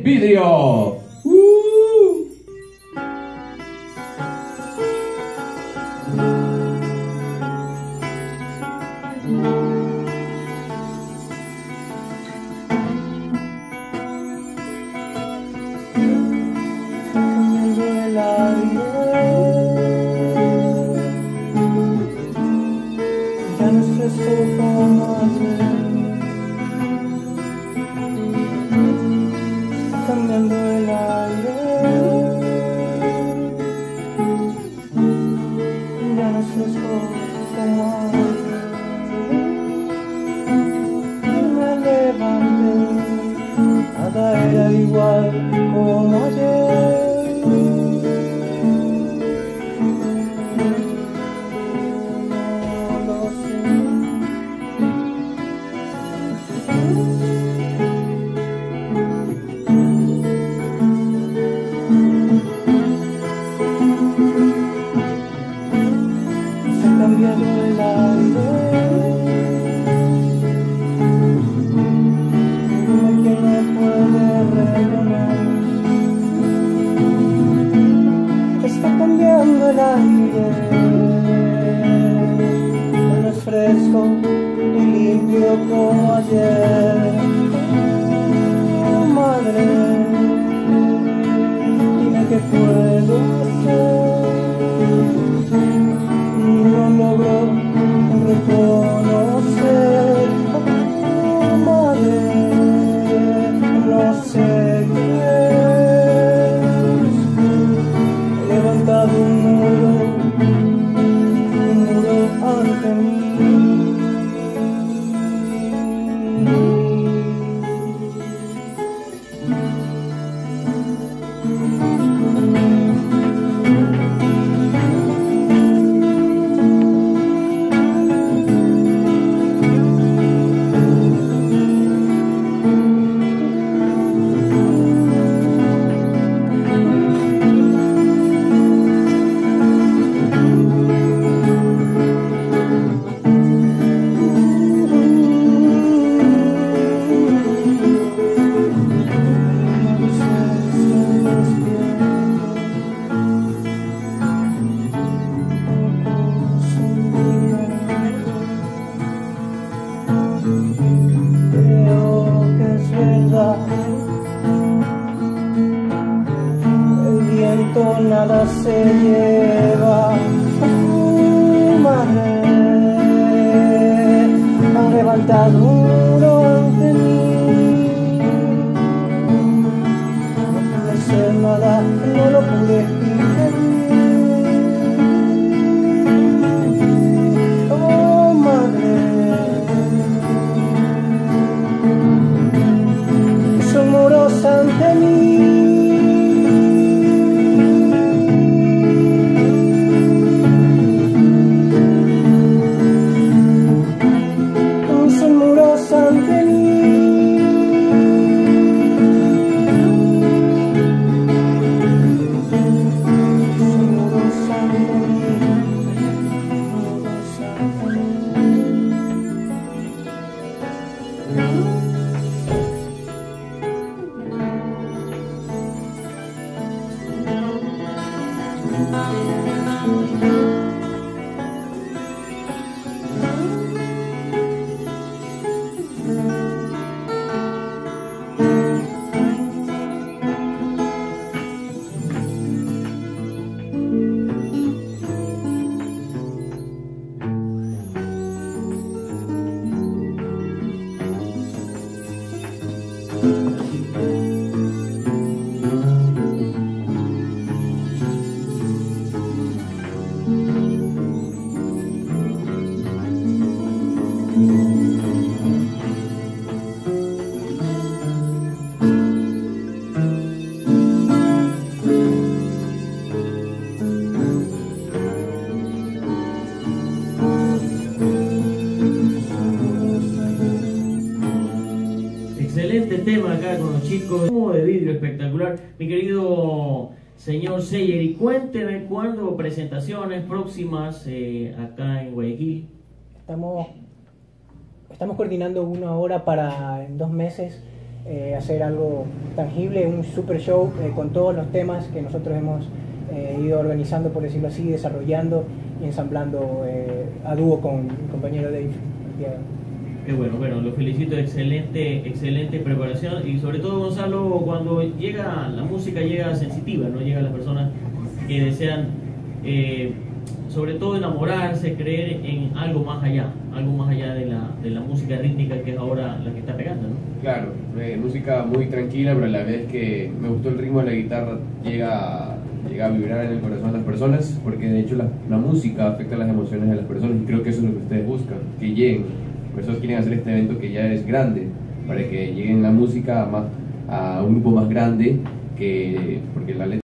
vidrio. Cambiando el aire, ya no es fresco como ayer. Me levanté, nada era igual como ayer. No lo sé. Cambiando el aire, dime que me puede retener. Está cambiando el aire, ya no es fresco y limpio como ayer. Oh, madre, dime qué puedo hacer. No logro reconocer, oh, madre, no sé qué es. He levantado un muro ante mí. El viento nada se lleva, madre, ha levantado un muro ante mí. No pude ser nada, no lo pude impedir. Oh, madre, son muros ante mí. Son muros ante mí. Son muros ante mí. Muros ante mí. Excelente tema acá con los chicos, de vidrio espectacular. Mi querido señor Seyer, y cuénteme cuándo presentaciones próximas acá en Guayaquil. Estamos coordinando uno ahora para en 2 meses hacer algo tangible, un super show con todos los temas que nosotros hemos ido organizando, por decirlo así, desarrollando y ensamblando a dúo con mi compañero Dave Arteaga. Qué bueno, lo felicito, excelente preparación y sobre todo, Gonzalo, cuando llega la música llega sensitiva, no llega a las personas que desean sobre todo enamorarse, creer en algo más allá de la música rítmica que es ahora la que está pegando, ¿no? Claro, música muy tranquila, pero a la vez que me gustó el ritmo de la guitarra, llega a vibrar en el corazón de las personas, porque de hecho la música afecta las emociones de las personas y creo que eso es lo que ustedes buscan, que lleguen. Por eso quieren hacer este evento que ya es grande, para que lleguen la música a un grupo más grande, porque la letra